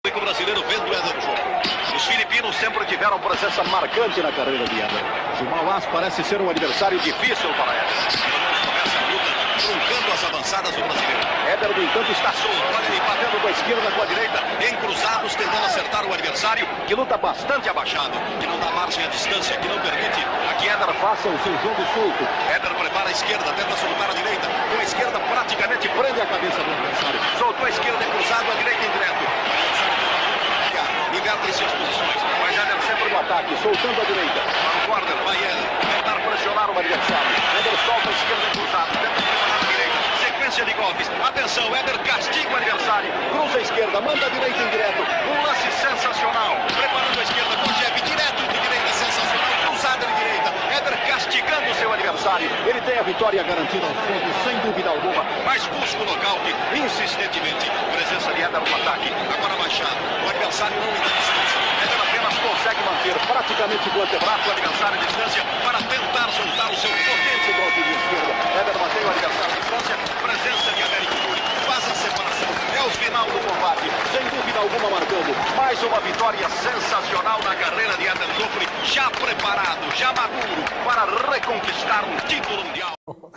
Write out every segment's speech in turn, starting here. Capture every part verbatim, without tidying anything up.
O brasileiro vendo Éder João. Os filipinos sempre tiveram presença marcante na carreira de Éder. Jumal As parece ser um adversário difícil para Éder. Começa a luta, truncando as avançadas do brasileiro. Éder, no entanto, está solto. Olha ele batendo com a esquerda, com a direita, em cruzados, tentando acertar o adversário, que luta bastante abaixado, que não dá margem à distância, que não permite a que Éder faça o seu jogo solto. Éder prepara a esquerda, tenta soltar a direita. Com a esquerda, praticamente prende a cabeça do adversário. Soltou a esquerda em cruzado, a direita em direto. Inverte seus posições, mas Éder sempre no ataque, soltando a direita. Para o corner, vai Éder, tentar pressionar o adversário. Éder solta a esquerda em cruzado, tenta preparar a direita. Sequência de golpes. Atenção, Éder castiga o adversário. Cruza a esquerda, manda a direita em direto. Um lance sensacional. Preparando a esquerda com o jab direto de direita, sensacional. Cruzada de direita. Éder castigando o seu adversário. Ele tem a vitória garantida aos pontos, sem dúvida alguma. Mas busca o nocaute insistentemente. Presença de Éder no ataque. Agora baixado. O adversário não dá distância. Éder apenas consegue manter praticamente do antebraço o adversário à distância para tentar soltar o seu potente golpe de esquerda. Éder mantém o adversário à distância. Presença de Américo Yuri. Faz a separação. É o final do combate. Sem dúvida alguma marcando mais uma vitória sensacional na carreira de Éder Joffre. Já preparado, já maduro para reconquistar um título mundial.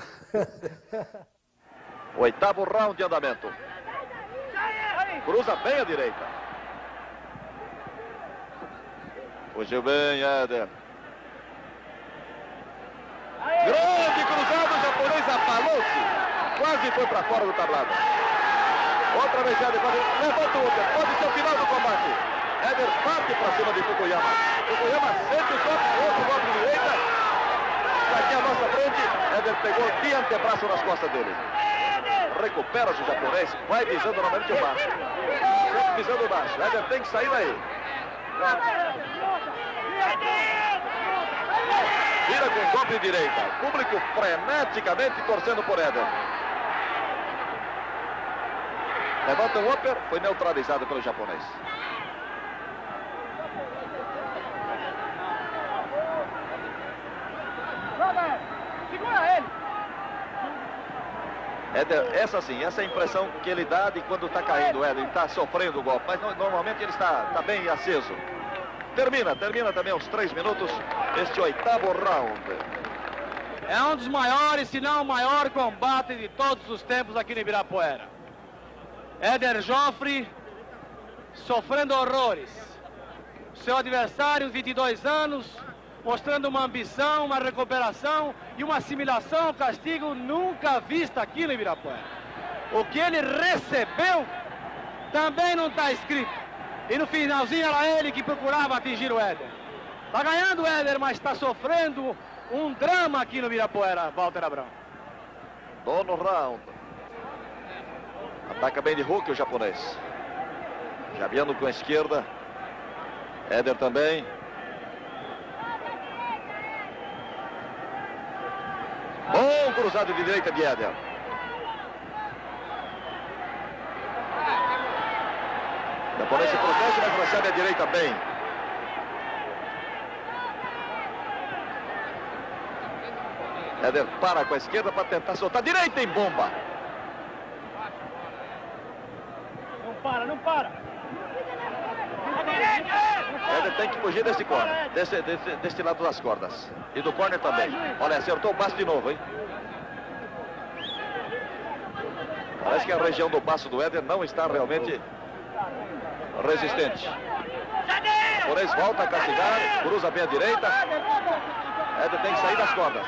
Oitavo round de andamento. Cruza bem a direita. Fugiu bem, Éder. Grande cruzado, o japonês apalou-se. Quase foi para fora do tablado. Outra vez Éder, levanta o outro. Pode ser o final do combate. Éder parte para cima de Fukuyama. Fukuyama sente o golpe, outro golpe de direita. Aqui à nossa frente, Éder pegou de antebraço nas costas dele. Recupera-se o japonês, vai visando novamente o baixo. Sempre visando o baixo. Éder tem que sair daí. Vira com golpe de direita. Público freneticamente torcendo por Éder. Levanta o upper, foi neutralizado pelo japonês. Segura ele! Éder, essa sim, essa é a impressão que ele dá de quando está caindo o Éder. Ele está sofrendo o golpe, mas no, normalmente ele está, está bem aceso. Termina, termina também aos três minutos este oitavo round. É um dos maiores, se não o maior combate de todos os tempos aqui no Ibirapuera. Éder Joffre sofrendo horrores. Seu adversário, vinte e dois anos, mostrando uma ambição, uma recuperação e uma assimilação ao castigo nunca vista aqui no Ibirapuera. O que ele recebeu também não está escrito. E no finalzinho era ele que procurava atingir o Éder. Está ganhando o Éder, mas está sofrendo um drama aqui no Ibirapuera, Walter Abrão. Nono round. Ataca bem de hook o japonês. Jabiando com a esquerda. Éder também. Bom cruzado de direita de Éder. O japonês se protege, mas recebe a direita bem. Éder para com a esquerda para tentar soltar. Direita em bomba. Não para, não para! Éder tem que fugir desse corner, desse, desse, desse lado das cordas. E do corner também. Olha, acertou o baço de novo, hein? Parece que a região do baço do Éder não está realmente resistente. Por isso volta a castigar, cruza bem a direita. Éder tem que sair das cordas.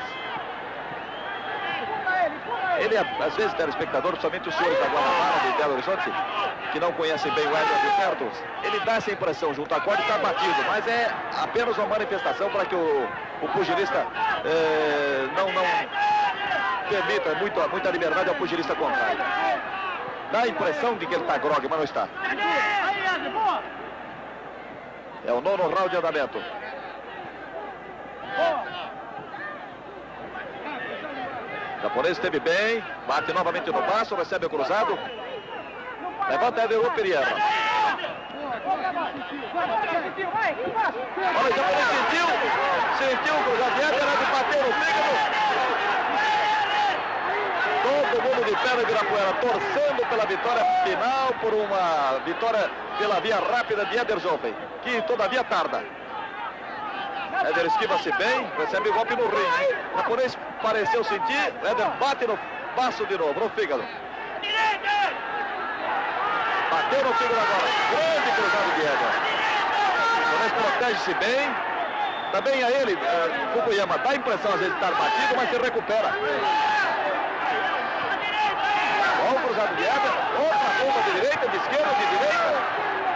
Ele, às vezes, telespectador, principalmente os senhores da Guanabara, de Belo Horizonte, que não conhecem bem o Éder de perto, ele dá essa impressão junto à corda e está batido, mas é apenas uma manifestação para que o, o pugilista eh, não, não permita muita, muita liberdade ao pugilista contrário. Dá a impressão de que ele está grogue, mas não está. É o nono round de andamento. O japonês esteve bem, bate novamente no baço, recebe o cruzado. Levanta Éder Joffre e erra. Olha, o japonês sentiu, sentiu o cruzado de Éder, de bater no fígado. Todo mundo de de pé do Ibirapuera, torcendo pela vitória final, por uma vitória pela via rápida de Éder Joffrey, que todavia tarda. Éder esquiva-se bem, recebe o golpe no ringue. O japonês pareceu sentir, Éder bate no baço de novo, no fígado. Bateu no fígado agora, grande cruzado de Éder. O japonês protege-se bem. Também a ele, uh, Fukuyama, dá a impressão às vezes de estar batido, mas se recupera. Bom cruzado de Éder, outra bomba de direita, de esquerda, de direita.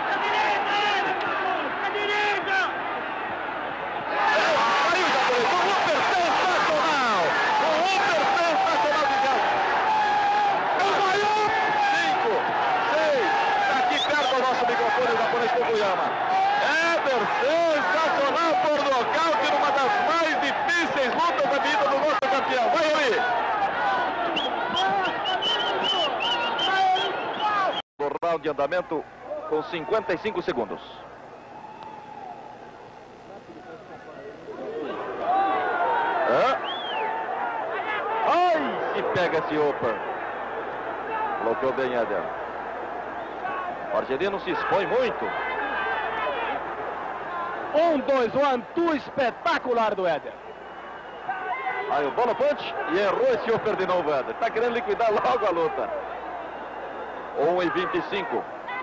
Éder, sensacional por nocaute numa das mais difíceis lutas da vida do nosso campeão. Vai ali! O round de andamento com cinquenta e cinco segundos. Hã? Ai, se pega esse upper. Bloqueou bem Éder. O argelino se expõe muito. Um, dois, one, two, espetacular do Éder. Aí o bola punch e errou esse upper de novo, Éder. Tá querendo liquidar logo a luta. um e vinte e cinco.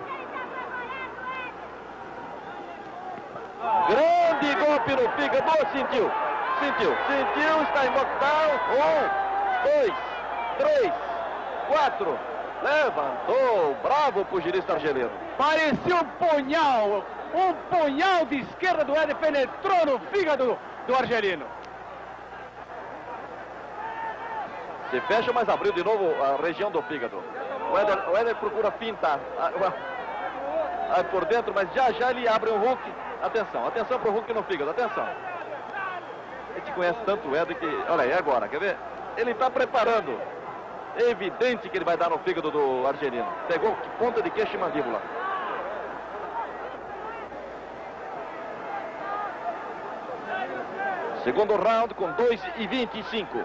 Grande golpe no fígado. Sentiu, sentiu, sentiu, está em knockdown. Um, dois, três, quatro. Levantou, bravo o pugilista argelino. Parecia um punhal, um punhal de esquerda do Éder penetrou no fígado do argelino. Se fecha, mas abriu de novo a região do fígado. O Éder, o Éder procura fintar a, a, a, por dentro, mas já já ele abre um hook. Atenção, atenção para o hook no fígado, atenção. A gente conhece tanto o Éder que... Olha aí, agora, quer ver? Ele está preparando. É evidente que ele vai dar no fígado do argelino. Pegou ponta de queixo e mandíbula. Segundo round com dois e vinte e cinco.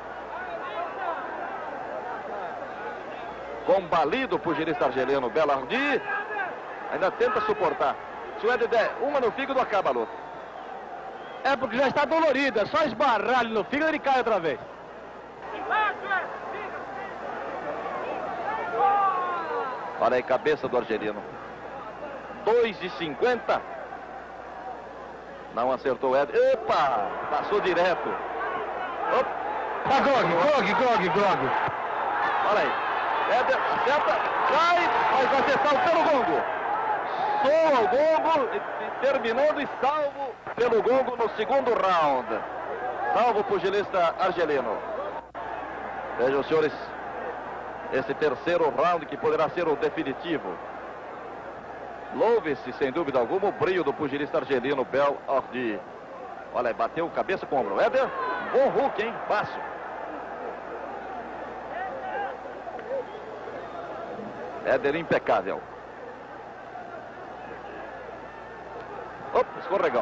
Combalido o pugilista argelino Belardi. Ainda tenta suportar. Se o Éder der uma no fígado, acaba a luta. É porque já está dolorido. É só esbarrar ele no fígado e ele cai outra vez. Olha aí, cabeça do argelino. dois e cinquenta. Não acertou o Éder. Epa! Passou direto. Opa. Tá, Gog, Gog, Gog, Gog. Olha aí. Éder acerta, cai, mas vai ser salvo pelo gongo. Soa o gongo, e, terminando e salvo pelo gongo no segundo round. Salvo o pugilista argelino. Vejam, senhores, esse terceiro round que poderá ser o definitivo. Louve-se, sem dúvida alguma, o brilho do pugilista argelino Belardi. Olha aí, bateu cabeça com o ombro. Éder, bom hook, hein? Passo. Éder impecável. Opa, escorregão.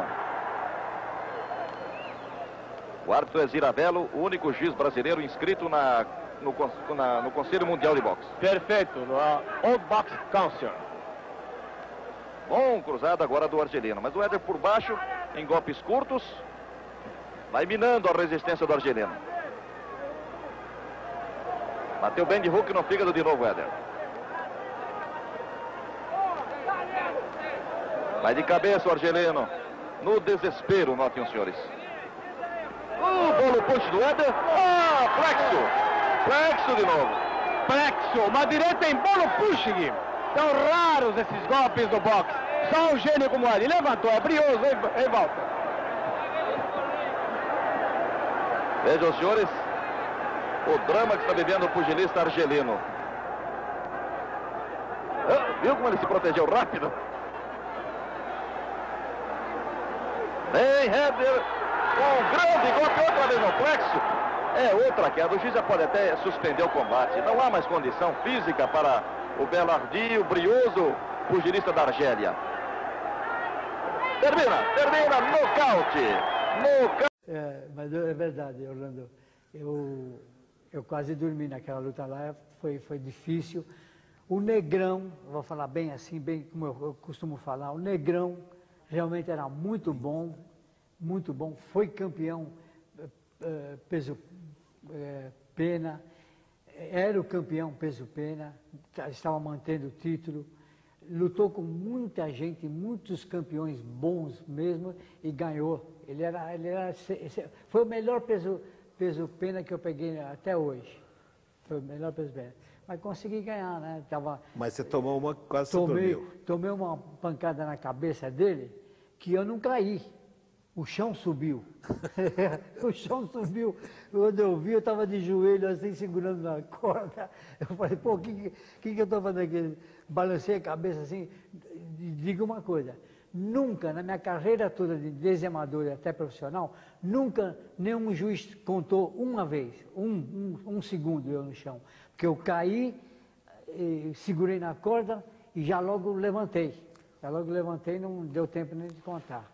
O árbitro é Ziravello, o único juiz brasileiro inscrito na, no, na, no Conselho Mundial de Boxe. Perfeito, no Old Box Council. Bom cruzado agora do argelino, mas o Éder por baixo, em golpes curtos, vai minando a resistência do argelino. Bateu bem de hook no fígado de novo, Éder. Vai de cabeça o argelino. No desespero, notem os senhores. O bolo punch do Éder. Ah, flexo. Flexo de novo. Flexo, uma direita em bolo push. São raros esses golpes do boxe. Só um gênio como ele. Levantou, é brioso e, e volta. Vejam, senhores, o drama que está vivendo o pugilista argelino. Ah, viu como ele se protegeu rápido? Vem, Éder, um grande golpe, outra vez no flexo. É outra queda, o juiz já pode até suspender o combate. Não há mais condição física para o Belardi, o brioso pugilista da Argélia. Termina, termina, nocaute. Nocaute. É, mas é verdade, Orlando. Eu, Eu quase dormi naquela luta lá, foi, foi difícil. O Negrão, vou falar bem assim, bem como eu, eu costumo falar, o Negrão realmente era muito bom, muito bom, foi campeão uh, peso uh, pena, era o campeão peso pena, estava mantendo o título, lutou com muita gente, muitos campeões bons mesmo e ganhou. Ele era, ele era, foi o melhor peso, peso pena que eu peguei até hoje. Foi o melhor peso pena. Mas consegui ganhar, né? Tava, Mas você tomou uma, quase tomei, dormiu. Tomei uma pancada na cabeça dele que eu não caí. O chão subiu. O chão subiu. Quando eu vi, eu estava de joelho assim, segurando na corda. Eu falei, pô, o que, que, que eu estou fazendo aqui? Balancei a cabeça assim. Diga uma coisa, nunca, na minha carreira toda de desemador e até profissional, nunca nenhum juiz contou uma vez, um, um, um segundo eu no chão. Porque eu caí, eh, segurei na corda e já logo levantei. Já logo levantei, não deu tempo nem de contar.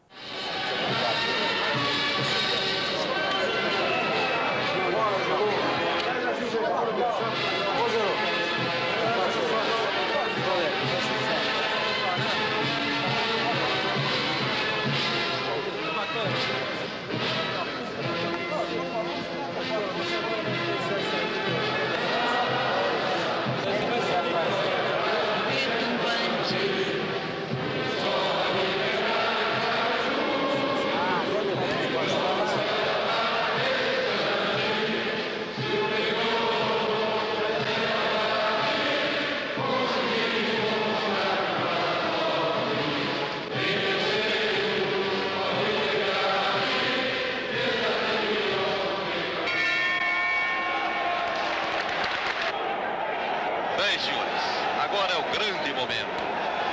Bem, senhores, agora é o grande momento.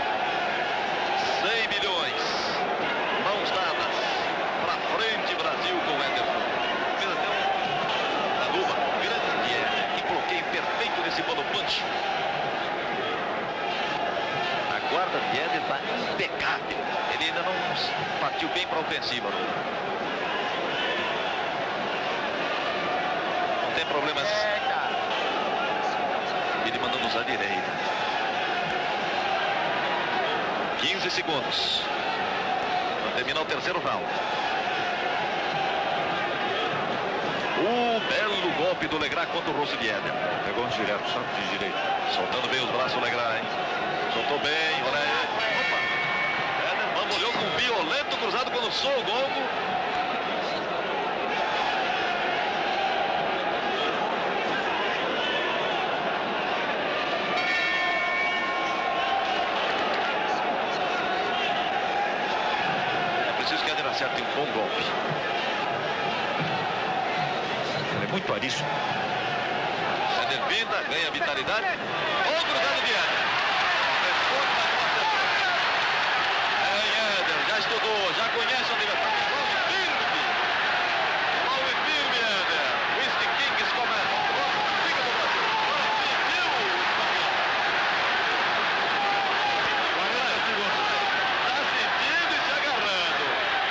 cem milhões, mãos dadas, pra frente Brasil com o Éder. Fez até um, na luva, grande é, que bloqueio perfeito nesse bolo punch. A guarda de Éder está impecável. Ele ainda não partiu bem para a ofensiva. Não tem problemas. Ele mandando usar direita. quinze segundos. Para terminar o terceiro round. O belo golpe do Legrand contra o rosto de Éder. Pegou um direto, só de direita. Soltando bem os braços o Legrand, hein? Soltou bem, olha aí. Opa! Éder bambolhou com um violento cruzado quando soou o gongo. Acerta um bom golpe. Ele é muito arisco. Éder pinta, ganha vitalidade. Bom cruzado de Éder. Responde na costa. É Éder, já estudou, já conhece o adversário. Logo firme. Logo firme, Éder. Whisky Kings começa. Logo fica do Brasil. Conseguiu o campeão. quarenta segundos. Está sentindo e se agarrando.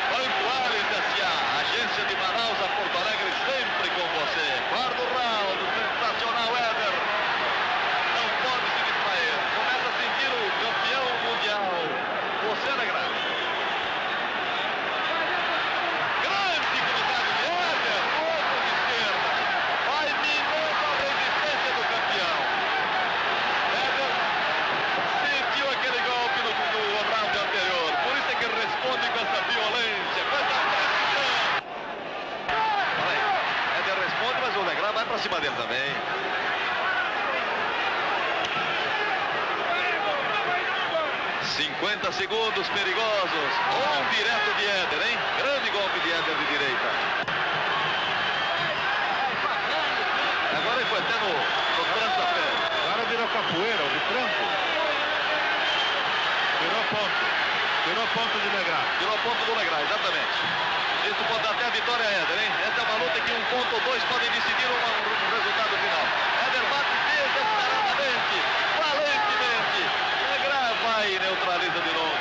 Agência de Manaus a Porto Alegre sempre com você. Quarto round, sensacional Éder. Não pode se distrair. Começa a sentir o campeão mundial. Você é grande. Grande cruzado de Éder. Outro de esquerda. Vai minando a resistência do campeão. Éder sentiu aquele golpe no, no round anterior. Por isso é que responde com essa violência, com essa mas o Legrand vai pra cima dele também. cinquenta segundos perigosos. Bom direto de Éder, hein? Grande golpe de Éder de direita. Agora ele foi até no, no tranco da perna. Agora virou capoeira, o de tranco. Virou ponto. Virou ponto de Legrand. Virou ponto do Legrand, exatamente. Isso pode dar até a vitória a Éder, hein? Essa é uma luta que um ponto ou dois podem decidir um, um resultado final. Éder bate desesperadamente, valentemente. Legrand vai e neutraliza de novo.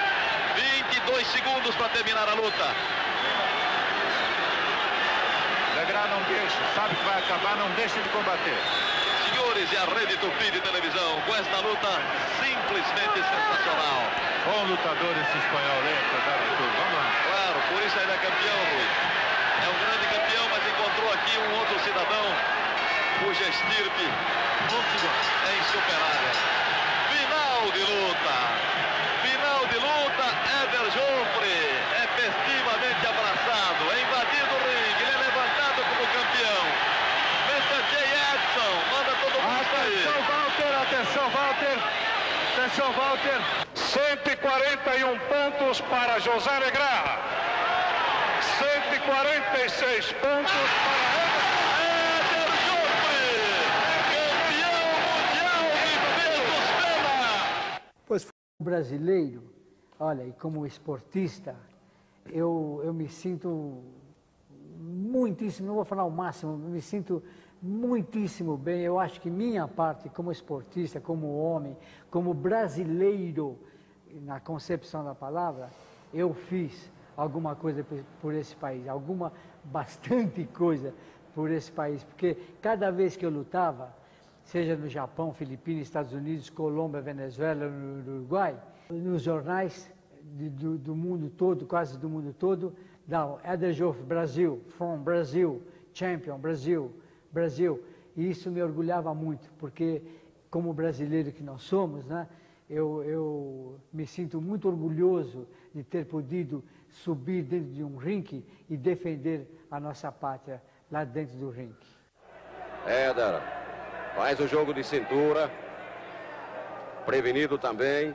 vinte e dois segundos para terminar a luta. Negrão não deixa, sabe que vai acabar, não deixa de combater. Senhores, e a Rede Tupi de televisão, com esta luta simplesmente sensacional. Bom lutador esse espanhol, hein, apesar de tudo. Vamos lá. Claro, por isso ele é campeão, Rui. É um grande campeão, mas encontrou aqui um outro cidadão cuja estirpe é insuperável. Final de luta. Final de luta, Éder Joffre é festivamente abraçado, é invadido o ringue, ele é levantado como campeão. mister J. Edson, manda todo mundo sair. Atenção, Walter, atenção, Walter. Atenção, Walter. cento e quarenta e um pontos para José Negrão. cento e quarenta e seis pontos para Éder Joffre, campeão mundial de peso pena. Pois foi um brasileiro, olha, e como esportista, eu, eu me sinto muitíssimo, não vou falar o máximo, eu me sinto muitíssimo bem. Eu acho que minha parte como esportista, como homem, como brasileiro, na concepção da palavra, eu fiz alguma coisa por esse país, alguma, bastante coisa por esse país, porque cada vez que eu lutava, seja no Japão, Filipinas, Estados Unidos, Colômbia, Venezuela, no Uruguai, nos jornais de, do, do mundo todo, quase do mundo todo, dá Éder Joffre, Brasil, from Brasil, champion, Brasil, Brasil. E isso me orgulhava muito, porque como brasileiro que nós somos, né, eu, eu me sinto muito orgulhoso de ter podido subir dentro de um ringue e defender a nossa pátria lá dentro do ringue. Éder faz o jogo de cintura, prevenido também.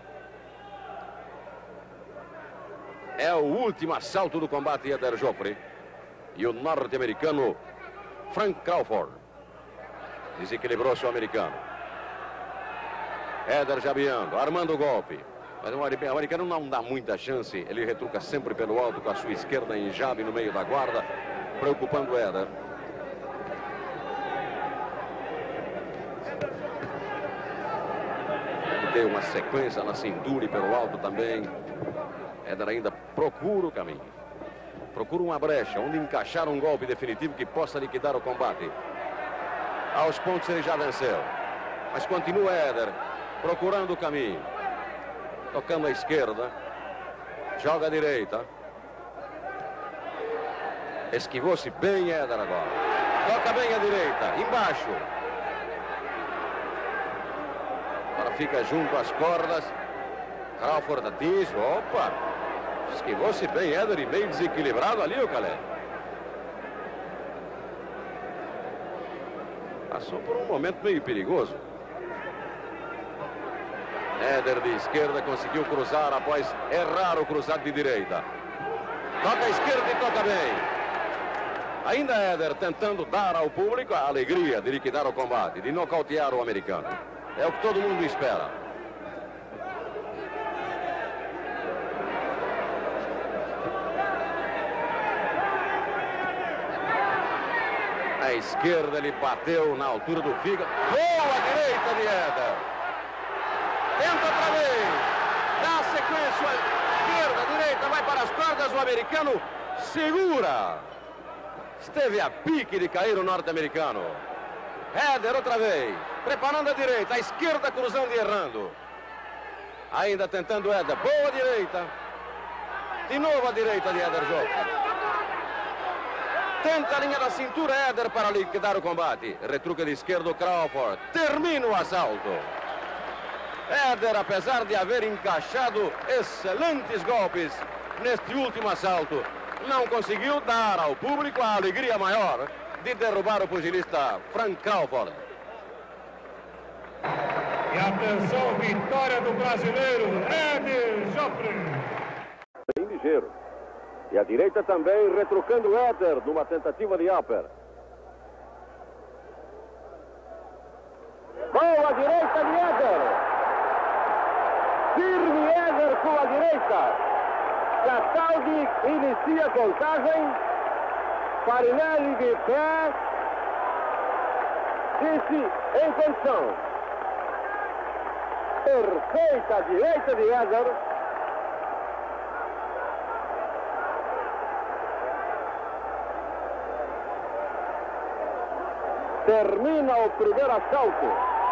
É o último assalto do combate de Éder Joffre. E o norte-americano Frank Crawford desequilibrou-se o americano. Éder jabeando, armando o golpe. Mas o americano não dá muita chance. Ele retruca sempre pelo alto com a sua esquerda em jabe no meio da guarda, preocupando o Éder. Deu uma sequência na cintura e pelo alto também. Éder ainda procura o caminho. Procura uma brecha onde encaixar um golpe definitivo que possa liquidar o combate. Aos pontos ele já venceu. Mas continua Éder procurando o caminho. Tocando à esquerda. Joga à direita. Esquivou-se bem Éder agora. Toca bem à direita. Embaixo. Agora fica junto às cordas. Crawford diz, opa, esquivou-se bem Éder e meio desequilibrado ali o Calé. Passou por um momento meio perigoso. Éder de esquerda conseguiu cruzar após errar o cruzado de direita. Toca à esquerda e toca bem. Ainda Éder tentando dar ao público a alegria de liquidar o combate, de nocautear o americano. É o que todo mundo espera. À esquerda ele bateu na altura do fígado. Boa à direita de Éder. Tenta outra vez. Dá a sequência. Esquerda, direita, vai para as cordas. O americano segura. Esteve a pique de cair o norte-americano. Éder outra vez. Preparando a direita. A esquerda cruzando e errando. Ainda tentando Éder. Boa direita. De novo a direita de Éder Joffre. Tenta a linha da cintura Éder para liquidar o combate. Retruca de esquerdo Crawford. Termina o assalto. Éder, apesar de haver encaixado excelentes golpes neste último assalto, não conseguiu dar ao público a alegria maior de derrubar o pugilista Frank Crawford. E atenção, vitória do brasileiro Éder Joffre. Bem ligeiro. E a direita também retrucando Éder numa tentativa de upper. Boa direita de Éder. Firme Éder com a direita. Cataldi inicia a contagem. Farinelli de pé. Disse em condição. Perfeita a direita de Éder. Termina o primeiro assalto.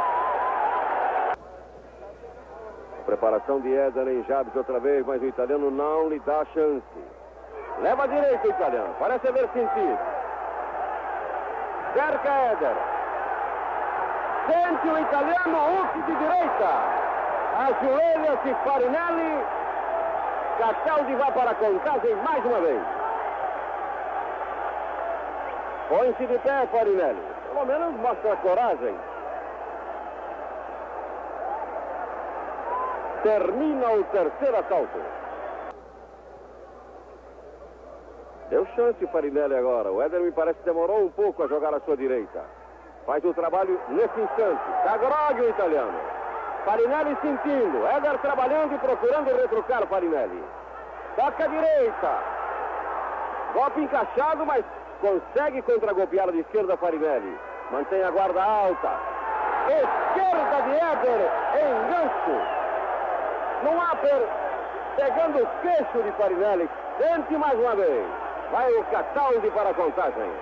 Preparação de Éder em Jabes outra vez, mas o italiano não lhe dá chance. Leva a direita o italiano, parece haver sentido. Cerca Éder. Sente o italiano, Hulk de direita. Ajoelha-se Farinelli. Cataldi vai para a contagem mais uma vez. Põe-se de pé Farinelli. Pelo menos mostra coragem. Termina o terceiro assalto. Deu chance o Farinelli agora. O Éder me parece que demorou um pouco a jogar à sua direita. Faz o trabalho nesse instante. Tá grogue o italiano. Farinelli sentindo. Éder trabalhando e procurando retrucar Farinelli. Toca a direita. Golpe encaixado, mas consegue contra-golpear de esquerda Farinelli. Mantém a guarda alta. Esquerda de Éder em gancho. No upper, pegando o queixo de Farinelli. Tente mais uma vez. Vai o Cataldi para a contagem.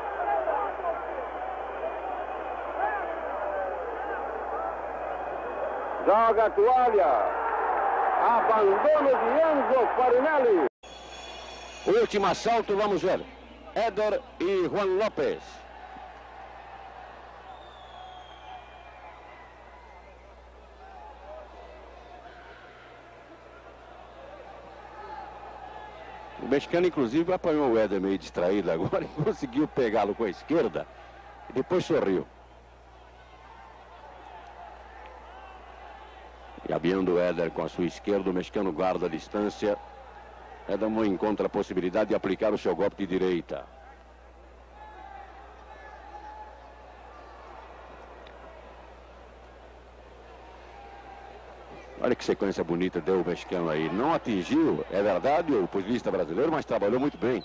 Joga a toalha. Abandono de Enzo Farinelli. Último assalto, vamos ver. Éder e Juan López. O mexicano, inclusive, apanhou o Éder meio distraído agora e conseguiu pegá-lo com a esquerda. E depois sorriu. E abrindo o Éder com a sua esquerda, o mexicano guarda a distância. Éder não encontra a possibilidade de aplicar o seu golpe de direita. Olha que sequência bonita deu o mexicano aí. Não atingiu, é verdade, o pugilista brasileiro, mas trabalhou muito bem.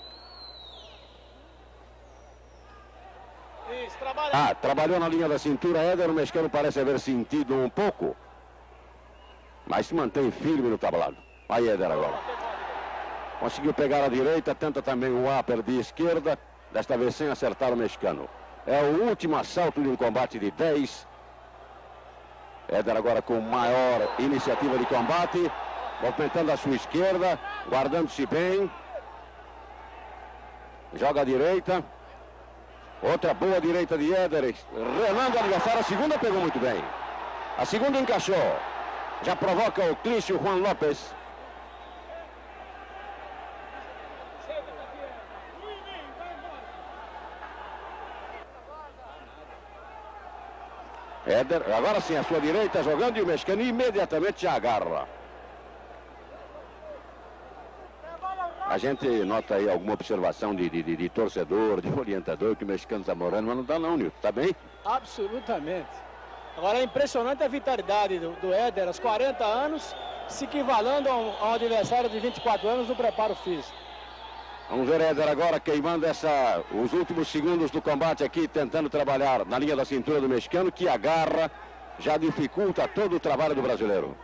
Isso, trabalha. Ah, trabalhou na linha da cintura, Éder. O mexicano parece haver sentido um pouco, mas se mantém firme no tablado. Aí Éder agora. Conseguiu pegar a direita, tenta também o upper de esquerda, desta vez sem acertar o mexicano. É o último assalto de um combate de dez. Éder agora com maior iniciativa de combate, movimentando a sua esquerda, guardando-se bem. Joga a direita. Outra boa direita de Éder, relando o adversário. A segunda pegou muito bem. A segunda encaixou. Já provoca o clinch o Juan López. Éder, agora sim, a sua direita jogando e o mexicano imediatamente já agarra. A gente nota aí alguma observação de, de, de, de torcedor, de orientador, que o mexicano está morando, mas não está não, Nilton. Está bem? Absolutamente. Agora é impressionante a vitalidade do, do Éder, aos quarenta anos, se equivalendo a um, a um adversário de vinte e quatro anos no preparo físico. Vamos ver Éder agora queimando essa, os últimos segundos do combate aqui, tentando trabalhar na linha da cintura do mexicano, que agarra, já dificulta todo o trabalho do brasileiro.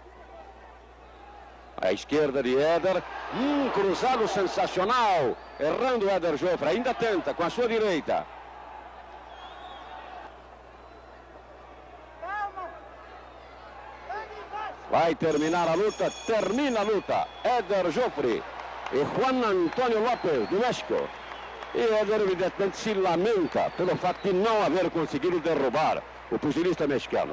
A esquerda de Éder, um cruzado sensacional, errando o Éder Joffre, ainda tenta com a sua direita. Vai terminar a luta, termina a luta, Éder Joffre e Juan Antônio López, do México. E Éder, evidentemente, se lamenta pelo fato de não haver conseguido derrubar o pugilista mexicano.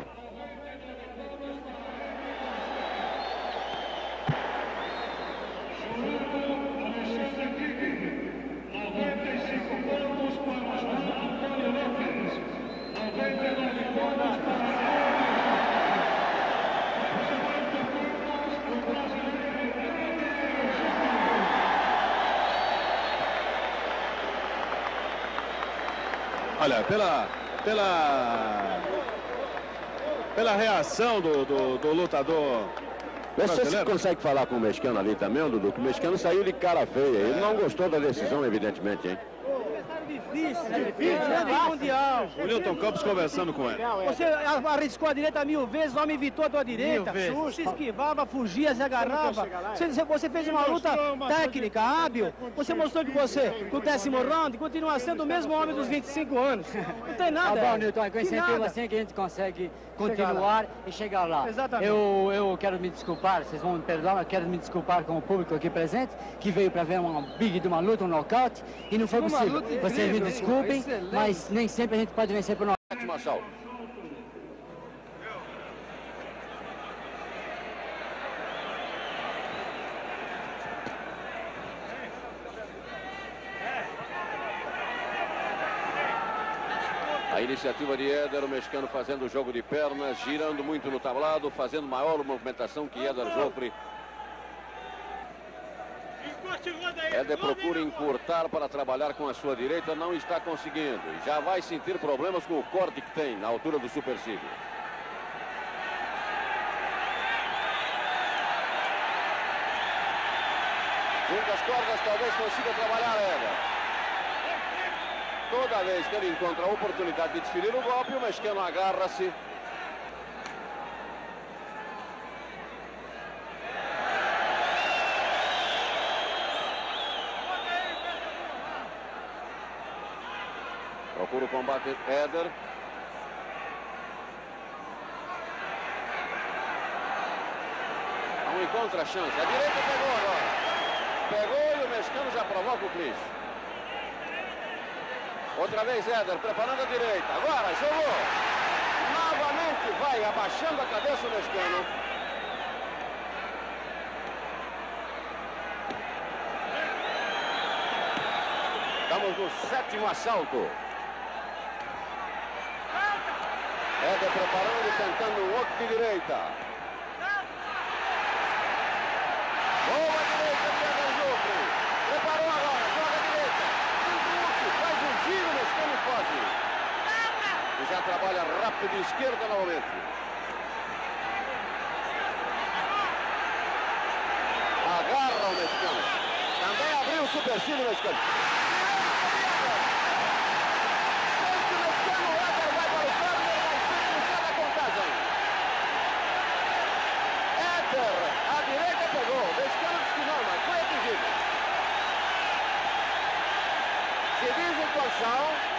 Olha, pela, pela, pela reação do, do, do lutador Você se consegue falar com o mexicano ali também, Dudu? Que o mexicano saiu de cara feia. Ele não gostou da decisão, evidentemente, hein? vice, vice mundial. O Newton Campos conversando com ele. Você arriscou a direita mil vezes, o homem evitou a tua direita. Se esquivava, fugia, se agarrava. Você, você fez uma luta técnica, hábil. Você mostrou que você, no décimo round, continua sendo o mesmo homem dos vinte e cinco anos. Não tem nada. Tá bom, Newton, é com incentivo assim que a gente consegue continuar e chegar lá. Exatamente. Eu, eu quero me desculpar, vocês vão me perdoar, mas quero me desculpar com o público aqui presente, que veio para ver uma big de uma luta, um nocaute, e não foi Uma possível. luta Vocês incrível, me desculpem, excelente. mas nem sempre a gente pode vencer por nós. Sétimo assalto. A iniciativa de Éder, o mexicano fazendo o jogo de pernas, girando muito no tablado, fazendo maior movimentação que Éder Joffre. Éder procura encurtar para trabalhar com a sua direita, não está conseguindo. Já vai sentir problemas com o corte que tem na altura do supercílio. Junto às cordas, talvez consiga trabalhar Éder. Toda vez que ele encontra a oportunidade de desferir o golpe, o mexicano agarra-se. Procura o combate Éder. Não encontra a chance. A direita pegou agora. Pegou e o mexicano já provoca o clinch. Outra vez Éder preparando a direita. Agora jogou. Novamente vai abaixando a cabeça o mexicano. Estamos no sétimo assalto. Éder preparando, tentando um outro de direita. Boa direita de Éder Joffre. Preparou agora, joga a direita. Faz um giro, o mexicano foge. E já trabalha rápido de esquerda novamente. Agarra o mexicano. Também abriu o supercílio o mexicano. Sente o mexicano, o Éder vai para o corner, vai buscar a contagem. Éder, a direita pegou. O mexicano disse que não, mas foi atingido. Se diz em posição.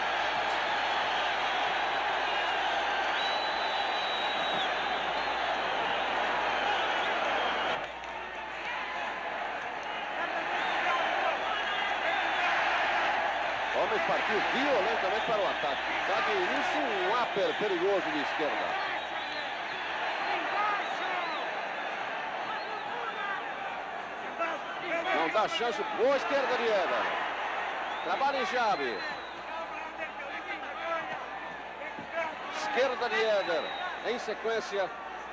Gomes partiu violentamente para o ataque. Dá de início um upper perigoso de esquerda. Não dá chance. Boa esquerda de Éder. Trabalha em chave. Esquerda de Éder. Em sequência.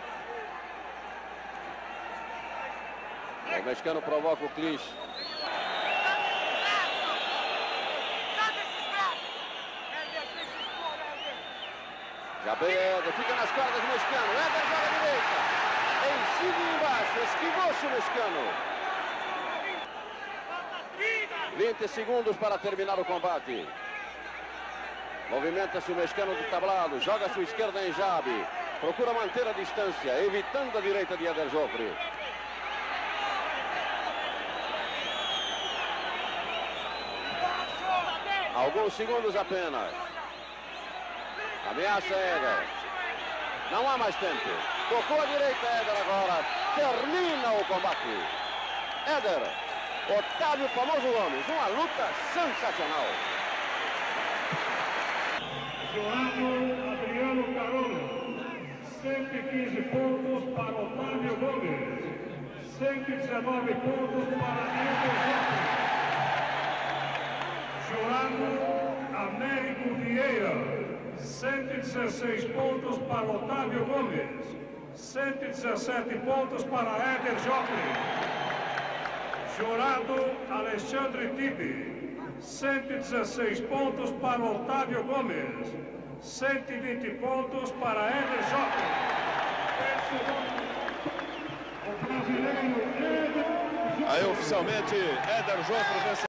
O mexicano provoca o clinch. Já bem Éder. Fica nas cordas o mexicano. Éder joga à direita. Em cima e embaixo. Esquivou-se o mexicano. vinte segundos para terminar o combate. Movimenta-se o mexicano do tablado. Joga a sua esquerda em jab. Procura manter a distância, evitando a direita de Éder Joffre. Alguns segundos apenas. Ameaça Éder. Não há mais tempo. Tocou a direita Éder agora. Termina o combate. Éder. Otávio Famoso Gomes, uma luta sensacional. Joano Adriano Carolo, cento e quinze pontos para Otávio Gomes, cento e dezenove pontos para Éder Joffre. Joano Américo Vieira, cento e dezesseis pontos para Otávio Gomes, cento e dezessete pontos para Éder Joffre. Jurado Alexandre Tibe, cento e dezesseis pontos para Otávio Gomes, cento e vinte pontos para Éder Joffre. Aí oficialmente Éder Joffre vence.